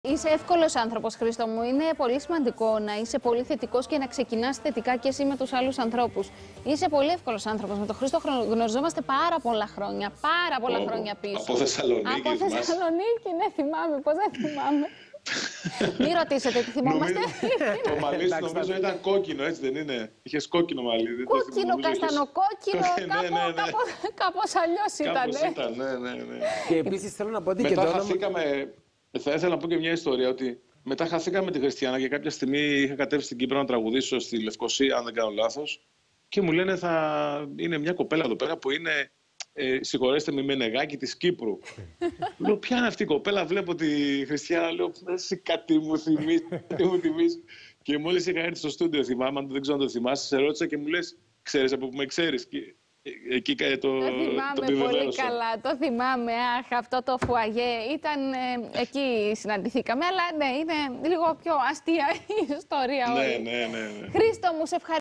Είσαι εύκολος άνθρωπος, Χρήστο μου. Είναι πολύ σημαντικό να είσαι πολύ θετικός και να ξεκινάς θετικά και εσύ με τους άλλους ανθρώπους. Είσαι πολύ εύκολος άνθρωπος. Με τον Χρήστο γνωριζόμαστε πάρα πολλά χρόνια. Πάρα πολλά χρόνια πίσω. Από Θεσσαλονίκη. Από Θεσσαλονίκη, ναι, θυμάμαι. Πώς δεν θυμάμαι. Μην ρωτήσετε τι θυμόμαστε. Το μαλλί σου νομίζω ήταν κόκκινο, έτσι δεν είναι? Είχες κόκκινο μαλλί. Κόκκινο, καστανοκόκκινο, κάπως αλλιώς ήταν. Ναι. Και επίσης θέλω να πω ότι μετά χαθήκαμε. Θα ήθελα να πω και μια ιστορία ότι μετά χαθήκαμε με τη Χριστιανά και κάποια στιγμή είχα κατέβει στην Κύπρο να τραγουδήσω στη Λευκοσία, αν δεν κάνω λάθος. Και μου λένε είναι μια κοπέλα εδώ πέρα που είναι, συγχωρέστε με, νεγάκι της Κύπρου. Λέω, ποια είναι αυτή η κοπέλα? Βλέπω τη Χριστιανά, λέω, εσύ κάτι μου θυμίζει. Και μόλις είχα έρθει στο στούντιο, θυμάμαι, αν δεν ξέρω αν το θυμάσαι, σε ρώτησα και μου λες, ξέρεις από που με ξέρεις? Εκεί το θυμάμαι πολύ καλά, το θυμάμαι. Αχ, αυτό το φουαγέ ήταν, εκεί συναντηθήκαμε, αλλά ναι, είναι λίγο πιο αστεία η ιστορία όλη. Ναι. Χρήστο μου, σε ευχαριστώ.